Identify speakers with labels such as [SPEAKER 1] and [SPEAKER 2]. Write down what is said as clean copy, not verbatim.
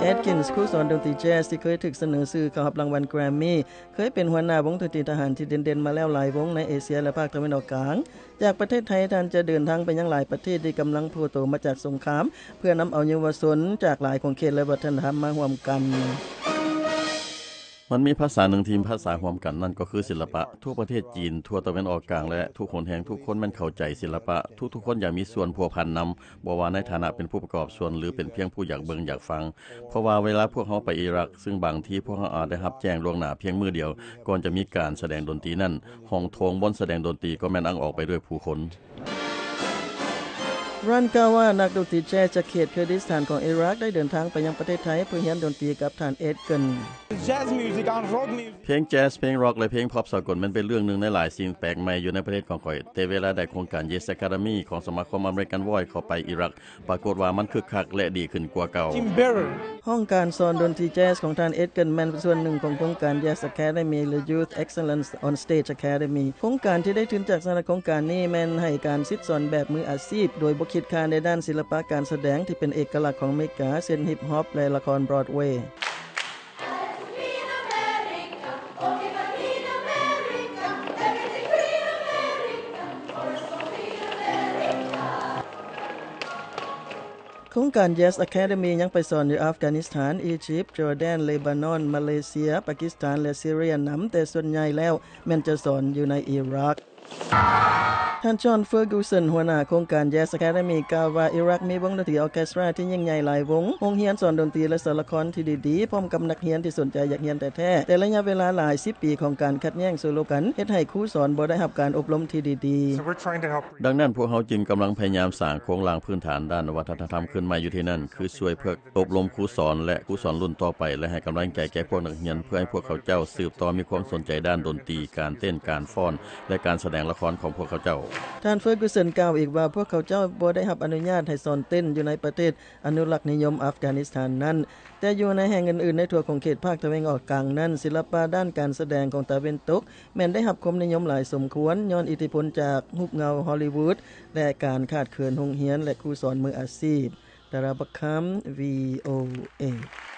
[SPEAKER 1] แอดกินส์ครูสอนดนตรีแจ๊สที่เคยถูกเสนอชื่อเข้ารับรางวัลแกรมมี่เคยเป็นหัวหน้าวงดนตรีทหารที่เด่นๆมาแล้วหลายวงในเอเชียและภาคตะวันออกกลางจากประเทศไทยท่านจะเดินทางไปยังหลายประเทศที่กำลังพัวโตมาจากสงครามเพื่อนำเอาเยาวชนจากหลายของเขตและวัฒนธรรมมาร่วมกัน
[SPEAKER 2] มันมีภาษาหนึ่งทีมภาษาร่วมกันนั่นก็คือศิลปะทั่วประเทศจีนทั่วตะวันออกกลางและทุกคนแห่งทุกคนมันเข้าใจศิลปะทุกคนอยากมีส่วนพัวพันนําบ่ว่าในฐานะเป็นผู้ประกอบส่วนหรือเป็นเพียงผู้อยากเบิ่งอยากฟังเพราะว่าเวลาพวกเฮาไปอิรักซึ่งบางทีพวกเฮาอาจได้รับแจ้งล่วงหน้าเพียงมื้อเดียวก่อนจะมีการแสดงดนตรีนั้นห้องโถงบนแสดงดนตรีก็แม่นอังออกไปด้วยผู้คน
[SPEAKER 1] รันกล่าวว่านักดนตรีแจ๊สจากเขตเคอร์ดิสถานของอิรักได้เดินทางไปยังประเทศไทยเพื่อเรียนดนตรีกับท่านเอ็ดเกิน
[SPEAKER 2] เพลงแจ๊สเพลงร็อกและเพลงพ็อปสากลมันเป็นเรื่องนึงในหลายสิ่งแปลกใหม่อยู่ในประเทศของข่อยแต่เวลาได้โครงการ Yes Academy ของสมาคมอเมริกันวอยซ์เข้าไปอิรักปรากฏว่ามันคึกคักและดีขึ้นกว่าเก่า
[SPEAKER 1] ห้องการสอนดนตรีแจ๊สของท่านเอ็ดเกินแม่นเป็นส่วนหนึ่งของโครงการ Yes Academy หรือ Youth Excellence on Stage Academy โครงการที่ได้ทุนจากสนับสนุนโครงการนี้แม่นให้การศึกษาแบบมืออาชีพโดยบ่คิดค่าในด้านศิลปะการแสดงที่เป็นเอกลักษณ์ของอเมริกาเช่นฮิปฮอปและละครบรอดเวย์โครงการ Yes Academy ยังไปสอนอยู่อัฟกานิสถานอียิปต์จอร์แดนเลบานอนมาเลเซียปากีสถานและซีเรียนําแต่ส่วนใหญ่แล้วแม่นจะสอนอยู่ในอิรักท่านจอห์นเฟอร์กูสันหัวหน้าโครงการ Yes Academy กล่าวว่าอิรักมีวงดนตรีออร์เคสตราที่ยิ่งใหญ่หลายวงโรงเรียนสอนดนตรีและสอนละครที่ดีๆพร้อมกับนักเรียนที่สนใจอยากเรียนแท้ๆแต่ระยะเวลาหลาย10ปีของการขัดแย้งสู้รบกันเฮ็ดให้ครูสอนบ่ได้รับการอบรมที่ดี
[SPEAKER 2] ๆดังนั้นพวกเฮาจึงกําลังพยายามสร้างโครงหลังพื้นฐานด้านวัฒนธรรมขึ้นมาอยู่ที่นั่นคือช่วยเพื่ออบรมครูสอนและครูสอนรุ่นต่อไปและให้กําลังใจแก่พวกนักเรียนเพื่อให้พวกเขาเจ้าสืบต่อมีความสนใจด้านดนตรีการเต้นการฟ้อนและการแสดงละครของพวกเขาเจ้า
[SPEAKER 1] ท่านเฟอร์กูสันกล่าวอีกว่าพวกเขาเจ้าบ่ได้รับอนุญาตให้สอนเต้นอยู่ในประเทศอนุรักษ์นิยมอัฟกานิสถานนั้นแต่อยู่ในแห่งอื่นๆในทั่วของเขตภาคตะวันออกกลางนั้นศิลปะด้านการแสดงของตะวันตกแม้นได้รับความนิยมหลายสมควรย้อนอิทธิพลจากรูปเงาฮอลลีวูดและการขาดเขินโรงเรียนและครูสอนมืออาชีพดาราบักคัม VOA